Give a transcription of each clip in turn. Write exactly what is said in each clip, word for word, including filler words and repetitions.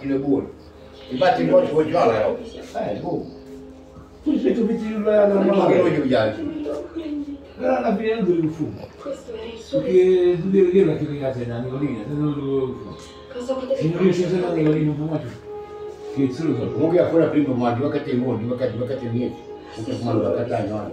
macchine buone. Infatti il poi ci può giocare, no? Eh, boh. Tu sei tu metti la Non mano. so che voglio pigliare. Però alla fine non devi fumare. Perché tu devi dire che mi sei una nicolina, se non lo fumo. Se non riesci a essere una nicolina non fuma più. Che se lo so. Comunque a fuori prima ma gioca a te molto, gioca a te, gioca a te niente. Non ti fumare da cattare, no?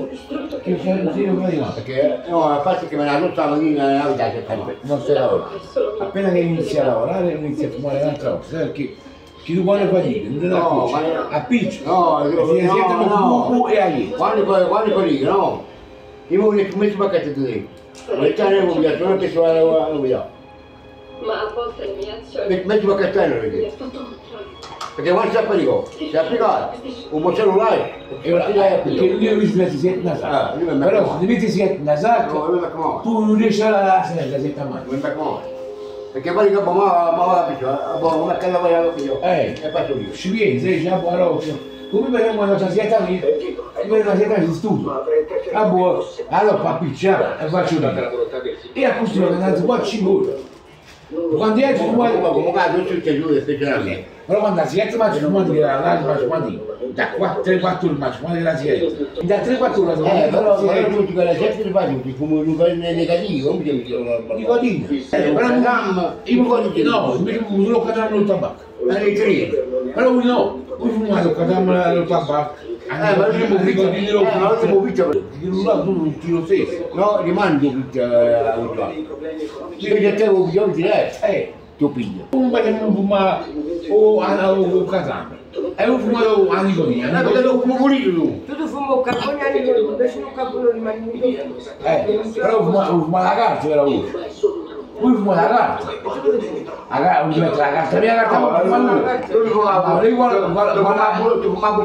Che sei un tiro prima. Perché no, a parte che me la rotta la mattina nella vita che fa. Non sei lavora. Appena che inizi a lavorare inizi a fumare un'altra volta, sai perché? Che tu quando fai non te la No, cuoci, ma- appicci, No, e no, si siedono no. cucù e aiuto. Quando poi, quando poi lì, no? Io mi ho messo pacchetto di lì. Mettare un biglietto, non penso alla novità. Ma a volte le mie azioni Metti pacchetto e non mi vedi. aspettano. Perché quando si applicò, si applicò un po' cellulare, E ora, perché io mi metti siete una Ah, sacca, io mi però metto- se ti metti siete una no, sacca, non mi raccomando, tu non riesci a la sera, siete a mano. non mi raccomando. Perché poi dico, ma ma la piccola, come che la voglio la piccola? Eh. E faccio io. Ci vieni, sei già buono, come per una società lì, per una società di studio. Ah buono, allora fa picciare e faccio io. E a questo punto non si può ci vuole. Quando è tu Ma muori, come cazzo tutti e due specialmente? però quando la siete mangi fumati della là, mangi fumati da tre quattro ore mangi fumati della siete. Da tre quattro ore Eh, però mangi però fumati tutti quella gente li fai tutti come un negativo, come ti dico? nicotine. Eh, però un gamma, Io no, invece non lo cadavano il tabacco. alle tre. Però lui no, lui fumava lo cadavano il tabacco. Eh, ma non abbiamo visto, di eh, ma non abbiamo visto, non lo tu non ti lo stesso. no, rimandi tutti a utile. Io che te lo piglio diretto, Eh, ti piglio. comunque che non fuma o o cadavano. E io fumavo a nicotina. Eh, perché lo come pulito tu? Tu tu fumo carbone a livello, invece un carbone rimane in vita. Eh, però fumava fuma la carta era uno. Lui fuma la carta. La carta, non ti mette la carta, mia carta, ma fa lui. Io fumavo, Ma lei guarda, guarda, io guarda. fumavo, io fumavo.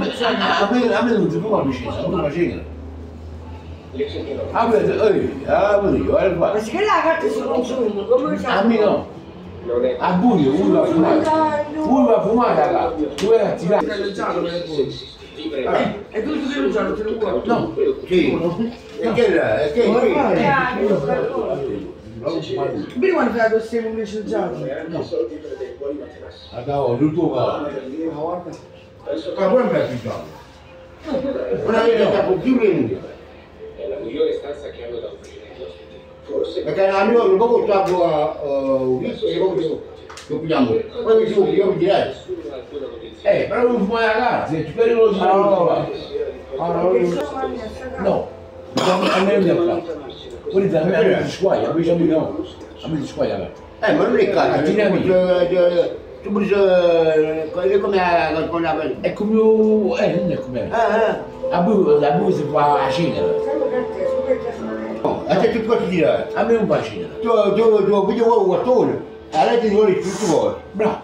A me, a me non si fuma vicino, si fuma cena. A me, ehi, a me, guarda qua. Ma se che la carta si consuma, come si A me no. A buio, uno va a fumare. Uno va a fumare la carta. Tu vai a tirare. E tu ti devi usare, te lo vuoi? No. Sì, e che è? E che è? Vedi quando fai la tosse invece il giallo? No. Allora, tu tuo qua. Ma poi mi ha pigliato. Una vita che può più prendere. È la migliore stanza che hanno da offrire agli ospiti. Forse Perché a noi un po' stavo a un visto e poi lo pigliamo. Poi mi sono io mi direi. Eh, però non fumare la carta, se ci pericoloso non lo fa. No. A me non mi ha fatto. Quelli da me a me si squaglia, invece a me no. A me si squaglia la carta. Eh, ma non è cazzo. Tu puoi dire come la cosa. È come, eh, non è come. Eh, A voi, a voi si fa la cena. no, a te che cosa dire? A me non fa cena. Tu, tu, tu, video uovo guattone. A lei ti vuole più tu vuoi. Bravo.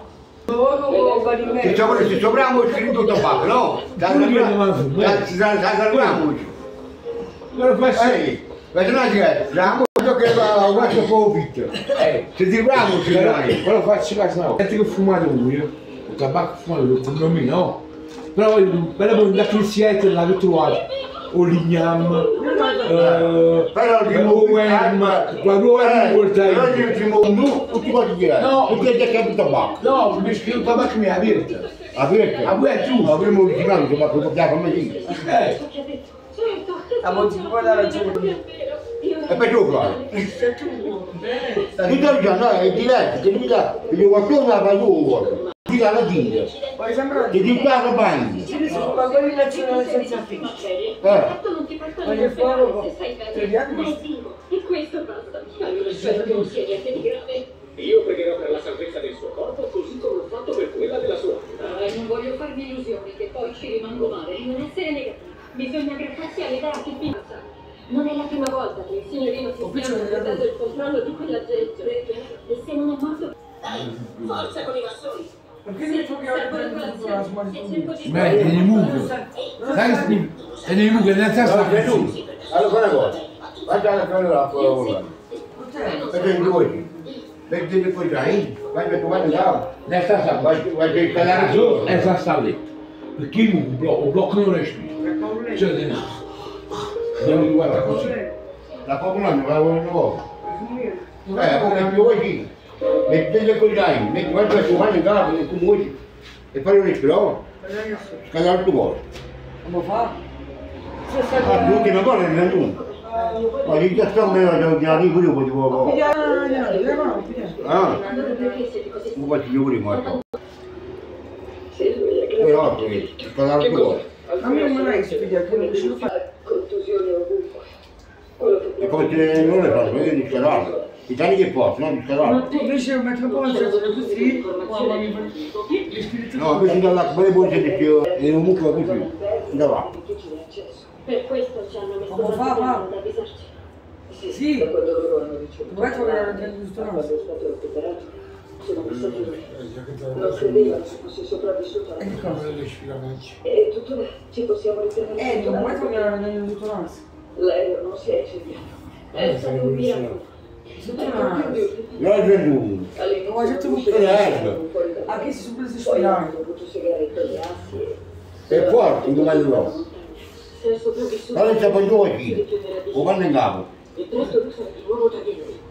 Se sopra, se sopriamo scritto tabacco, no? Si salviamo. Non fa cena. Ehi, vedete una cosa, siamo che va a questo po' vitto. Eh, Se tiriamo, ci però, rimane. però faccio caso, no. Senti che fumate voi, il tabacco fumato lo condomino, no? Però per poi da che siete la che trovate, o l'ignam, eh, Però il primo o Wem, la nuova eh, volta. però il primo tu, tutti quanti direi. No. Non ti che il tabacco. No, invece che il tabacco mi ha aperto. A perché? A voi è tu. Avremmo originato che mi ha preoccupato come dico. Eh, A volte ti puoi dare ragione. E per tu fare. Tu devi andare, è diverso, che ti dà, il guattone la fa tu, ti dà la tinta, Poi sembra ti ti dà la bagna. ci sono carbone nazionale senza fine. Eh. Non ti portano Ma in che fuoco? se sai bene. Tre anni? Ma dico, e questo basta. Allora spero che non sia niente di grave. io pregherò per la salvezza del suo corpo così come ho fatto per quella della sua. Eh, non voglio farmi illusioni che poi ci rimango male. Non essere negativi. Bisogna aggrapparsi all'idea che finanza. Non è la prima volta che il signorino si stia prendendo il controllo di quella gente. E se non è morto... Forza con i massoni! Perché mi trovi a vedere la smartphone? beh, te ne muovo. Sai che te ne muovo, nel senso Allora, che tu, tu. allora fai una cosa, vai a fare la tua. Perché in due, perché poi giai, vai per trovare là, Nel senso vai vai per calare su. che sta sta lì. Perché io un blocco, un blocco non respiro. Cioè, te ne devo guardare così. La popolare non la vuole nuovo. Eh, come più vuoi. Mettete con dai, metti qualche tua mano in capo, e tu muovi e fai un respiro, scadere il tuo cuore. Come fa? Ah, l'ultima cosa è il trentuno. Ma gli già sto meno da ordinare pure io potevo. Ah, non faccio io pure morto. Però scadere il tuo cuore. A me non me l'hai spiegato, che non ce lo fai. Contusioni ovunque. E come se non le fanno, perché di scadere. I tani che possono, di scadere. Tu invece un metro poi c'è così, No, invece dall'acqua le borse di più e comunque così. Da va. Per questo ci hanno messo Come fa, fa? ad avvisarci. sì, Da quando loro hanno ricevuto dov'è che era giusto quando no? è stato recuperato, sono passati due. Non credevano ci fosse sopravvissuto alla E che cosa? E tuttora ci possiamo ritenere. Eh, dov'è che era giusto no? L'aereo non si è incendiato. È stato un miracolo. Tutto no. L'ho venduto. All'inizio Ma c'è tu- non si Certo. fuori da Ah, che si sono presi Poi hanno spirati? dovuto segare i assi. È forte, un domani no. Se è sopravvissuto. Allora c'è poi due chili, o vanno in capo. Il presto lui sarà di nuovo tra di noi.